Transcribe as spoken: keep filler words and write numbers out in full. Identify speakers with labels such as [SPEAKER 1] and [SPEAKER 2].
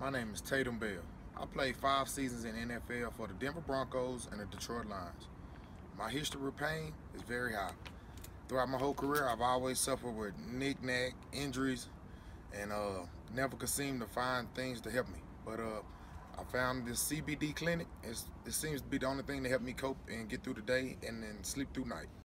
[SPEAKER 1] My name is Tatum Bell. I played five seasons in the N F L for the Denver Broncos and the Detroit Lions. My history with pain is very high. Throughout my whole career, I've always suffered with knick-knack, injuries, and uh, never could seem to find things to help me. But uh, I found this C B D clinic. It's, it seems to be the only thing to help me cope and get through the day and then sleep through night.